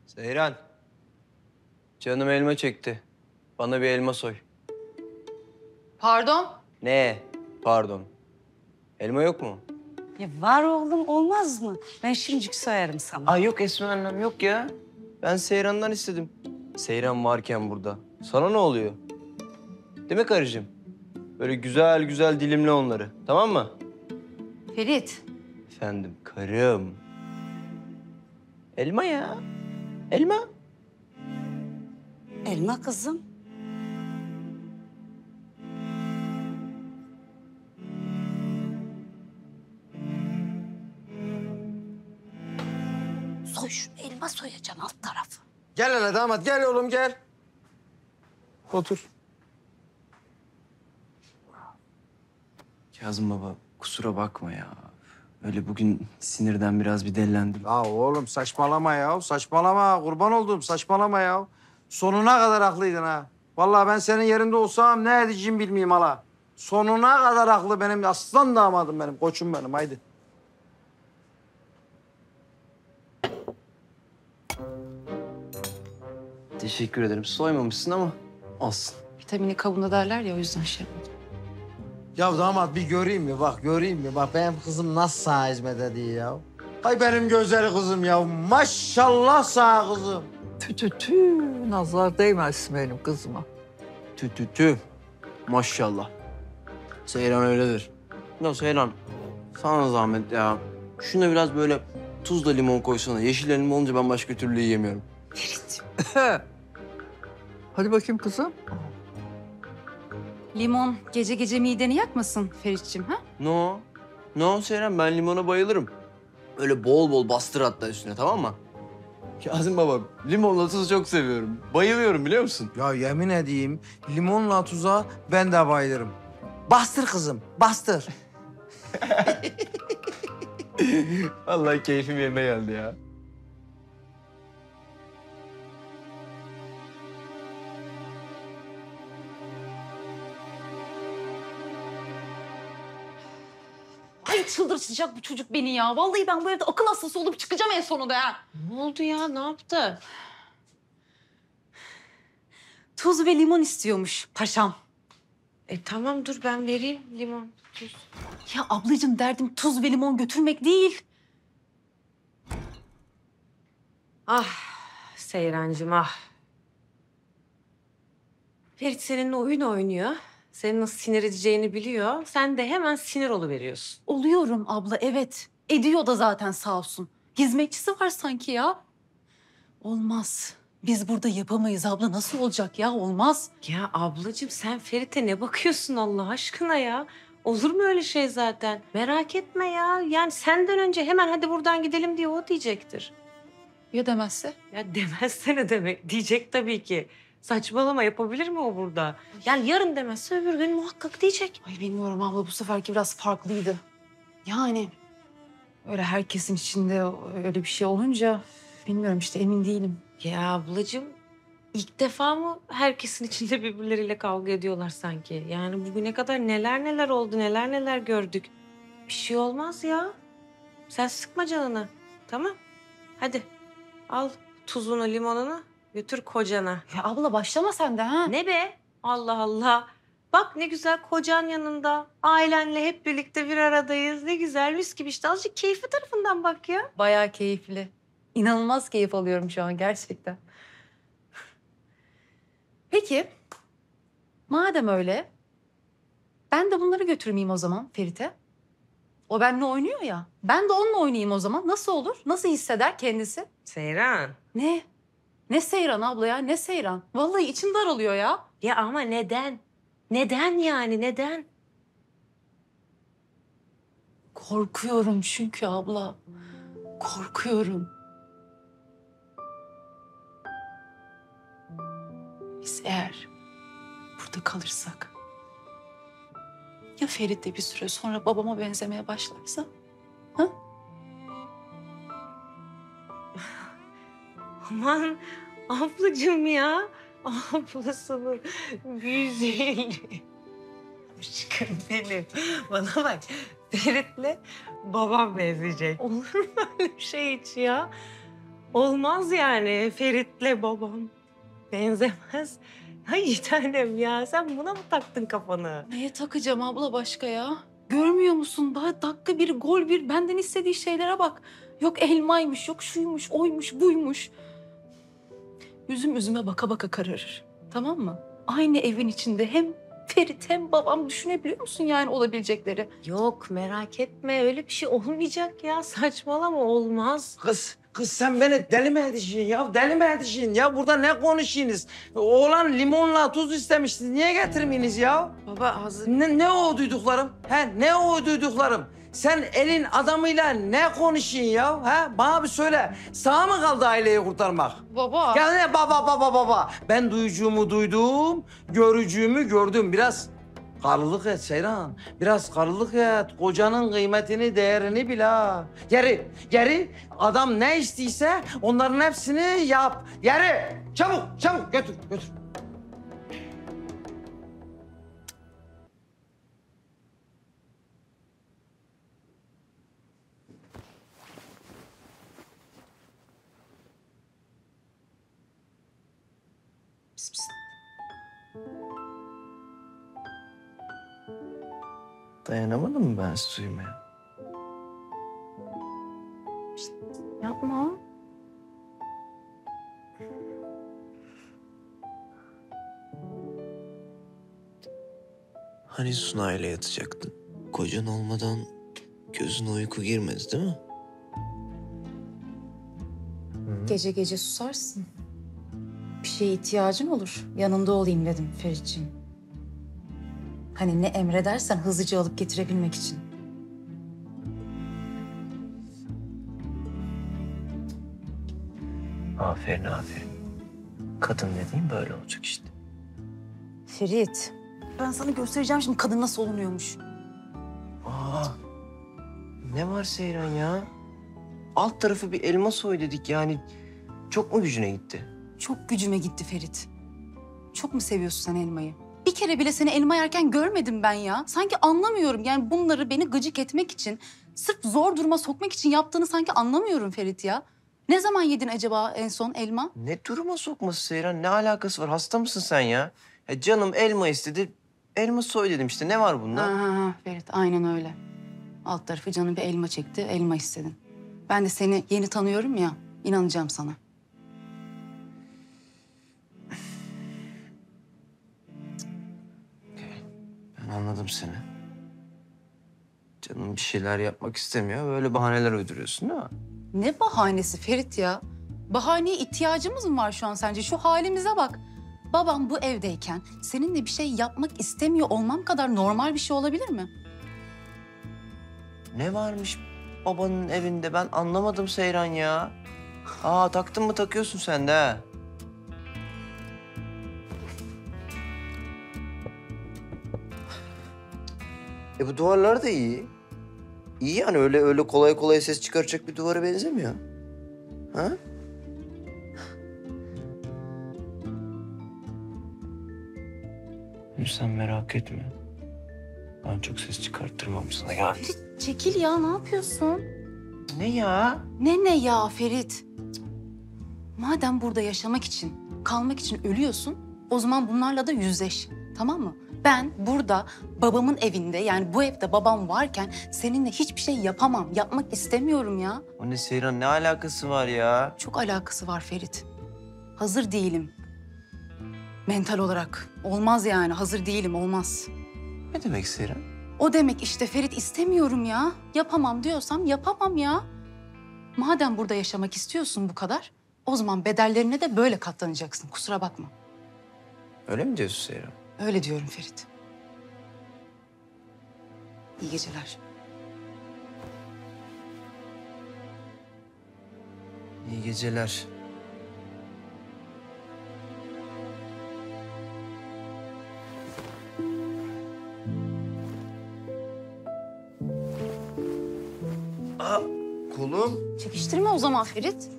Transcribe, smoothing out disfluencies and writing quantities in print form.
Seyran. Canım elma çekti. Bana bir elma soy. Pardon? Ne? Pardon. Elma yok mu? Ya var oğlum, olmaz mı? Ben şimdicik soyarım sana. Ay yok Esma annem yok ya. Ben Seyran'dan istedim. Seyran varken burada. Sana ne oluyor? Değil mi karıcığım? Böyle güzel güzel dilimle onları. Tamam mı? Ferit. Efendim karım. Elma ya. Elma. Elma kızım. Soy şunu, elma soyacaksın alt tarafı. Gel hele damat, gel oğlum gel. Otur. Kazım baba kusura bakma ya. Öyle bugün sinirden biraz bir dellendim. Ya oğlum saçmalama ya, saçmalama. Kurban olduğum saçmalama ya. Sonuna kadar haklıydın ha. Vallahi ben senin yerinde olsam ne edeceğim bilmeyeyim hala. Sonuna kadar haklı benim aslan damadım benim, koçum benim. Haydi. Teşekkür ederim. Soymamışsın ama olsun. Vitamini kabında derler ya, o yüzden şey yapmadım. Ya damat bir göreyim mi? Bak göreyim mi? Bak benim kızım nasıl sana hizmet ediyor ya. Ay benim gözleri kızım ya. Maşallah sana kızım. Tü tü tü, nazar değmez benim kızıma. Tü tü tü. Maşallah. Seyran öyledir. Ya Seyran sana zahmet ya. Şuna biraz böyle tuzla limon koysana. Yeşil elma olunca ben başka türlü yiyemiyorum. Hadi bakayım kızım. Limon gece gece mideni yakmasın Ferit'ciğim, ha? No. No Seyran ben limona bayılırım. Öyle bol bol bastır hatta üstüne tamam mı? Kazım baba limonla tuzu çok seviyorum. Bayılıyorum biliyor musun? Ya yemin edeyim limonla tuza ben de bayılırım. Bastır kızım, bastır. Vallahi keyfim yerine geldi ya. Ay çıldırtacak bu çocuk beni ya. Vallahi ben bu evde akıl hastası olup çıkacağım en sonunda ya. Ne oldu ya? Ne yaptı? Tuz ve limon istiyormuş paşam. Tamam dur ben vereyim limon, tuz. Ya ablacığım derdim tuz ve limon götürmek değil. Ah Seyrancığım ah. Ferit seninle oyun oynuyor. Seni nasıl sinir edeceğini biliyor. Sen de hemen sinir oluveriyorsun. Oluyorum abla, evet. Ediyor da zaten sağ olsun. Hizmetçisi var sanki ya. Olmaz. Biz burada yapamayız abla. Nasıl olacak ya? Olmaz. Ya ablacığım sen Ferit'e ne bakıyorsun Allah aşkına ya? Olur mu öyle şey zaten? Merak etme ya. Yani senden önce hemen hadi buradan gidelim diye o diyecektir. Ya demezse? Ya demezse ne demek? Diyecek tabii ki. Saçmalama yapabilir mi o burada? Yani yarın demezse öbür gün muhakkak diyecek. Ay bilmiyorum abla, bu seferki biraz farklıydı. Yani öyle herkesin içinde öyle bir şey olunca bilmiyorum işte, emin değilim. Ya ablacığım ilk defa mı herkesin içinde birbirleriyle kavga ediyorlar sanki? Yani bugüne kadar neler neler oldu, neler neler gördük. Bir şey olmaz ya. Sen sıkma canını. Tamam. Hadi al tuzunu, limonunu götür kocana. Ya abla başlama sen de ha. Ne be? Allah Allah. Bak ne güzel kocan yanında. Ailenle hep birlikte bir aradayız. Ne güzel mis gibi işte. Azıcık keyfi tarafından bak ya. Bayağı keyifli. İnanılmaz keyif alıyorum şu an gerçekten. Peki, madem öyle, ben de bunları götürmeyeyim o zaman Ferit'e. O benimle oynuyor ya. Ben de onunla oynayayım o zaman. Nasıl olur? Nasıl hisseder kendisi? Seyran. Ne? Ne Seyran abla ya? Ne Seyran? Vallahi içim daralıyor ya. Ya ama neden? Neden yani neden? Korkuyorum çünkü abla. Korkuyorum. Biz eğer burada kalırsak, ya Ferit de bir süre sonra babama benzemeye başlarsa? Ha? Aman ablacığım ya. Ablasının güzeli. Aşkım benim. Bana bak. Ferit'le babam benzeyecek. Olur mu öyle bir şey hiç ya? Olmaz yani Ferit'le babam. Benzemez. Ay tanem ya sen buna mı taktın kafanı? Neye takacağım abla başka ya? Görmüyor musun? Daha dakika bir, gol bir. Benden istediği şeylere bak. Yok elmaymış, yok şuymuş, oymuş, buymuş. Üzüm üzüme baka baka kararır. Tamam mı? Aynı evin içinde hem Ferit hem babam, düşünebiliyor musun yani olabilecekleri? Yok merak etme öyle bir şey olmayacak ya saçmalama olmaz. Kız sen beni deli mi edeceksin ya? Deli mi edeceksin ya? Burada ne konuşuyorsunuz? Oğlan limonla tuz istemiştiniz. Niye getirmeyiniz ya? Baba hazır. Ne o duyduklarım? Ne o duyduklarım? Sen elin adamıyla ne konuşuyorsun ya? Bana bir söyle. Sağ mı kaldı aileyi kurtarmak? Baba. Ya ne baba? Ben duyucuğumu duydum, görücüğümü gördüm. Biraz karlılık et Seyran. Biraz karlılık et. Kocanın kıymetini, değerini bil ha. Geri adam ne istiyse onların hepsini yap. Geri. Çabuk götür. Pis pis. Dayanamadım mı ben sizi duymaya? Yapma. Hani Sunay'la yatacaktın? Kocan olmadan gözüne uyku girmez değil mi? Gece gece susarsın. Bir şeye ihtiyacın olur. Yanında olayım dedim Feritciğim. Hani ne emredersen hızlıca alıp getirebilmek için. Aferin. Kadın dediğin böyle olacak işte. Ferit, ben sana göstereceğim şimdi kadın nasıl olunuyormuş. Aa, ne var Seyran ya? Alt tarafı bir elma soy dedik yani. Çok mu gücüne gitti? Çok gücüme gitti Ferit. Çok mu seviyorsun sen elmayı? Bir kere bile seni elma yerken görmedim ben ya. Sanki anlamıyorum yani bunları beni gıcık etmek için, sırf zor duruma sokmak için yaptığını sanki anlamıyorum Ferit ya. Ne zaman yedin acaba en son elma? Ne duruma sokması Seyran? Ne alakası var? Hasta mısın sen ya? Canım elma istedi. Elma soy dedim işte. Ne var bunda? Ha, Ferit aynen öyle. Alt tarafı canım bir elma çekti, elma istedin. Ben de seni yeni tanıyorum ya, inanacağım sana. Ben anladım seni. Canım bir şeyler yapmak istemiyor. Böyle bahaneler uyduruyorsun değil mi? Ne bahanesi Ferit ya? Bahaneye ihtiyacımız mı var şu an sence? Şu halimize bak. Babam bu evdeyken seninle bir şey yapmak istemiyor olmam kadar normal bir şey olabilir mi? Ne varmış babanın evinde? Ben anlamadım Seyran ya. Aa taktın mı takıyorsun sen de ha. Bu duvarlar da iyi. İyi yani öyle kolay kolay ses çıkaracak bir duvara benzemiyor. Ha? Sen merak etme. Ben çok ses çıkarttırmam sana ya. Ferit çekil ya, ne yapıyorsun? Ne ya? Ne ya Ferit? Cık. Madem burada yaşamak için, kalmak için ölüyorsun, o zaman bunlarla da yüzleş. Tamam mı? Ben burada babamın evinde, yani bu evde babam varken seninle hiçbir şey yapamam. Yapmak istemiyorum ya. O ne Seyran? Ne alakası var ya? Çok alakası var Ferit. Hazır değilim. Mental olarak. Olmaz yani. Hazır değilim. Olmaz. Ne demek Seyran? O demek işte Ferit, istemiyorum ya. Yapamam diyorsam yapamam ya. Madem burada yaşamak istiyorsun bu kadar, o zaman bedellerine de böyle katlanacaksın. Kusura bakma. Öyle mi diyorsun Seyran? Öyle diyorum Ferit. İyi geceler. İyi geceler. Aa, kolum. Çekiştirme o zaman Ferit.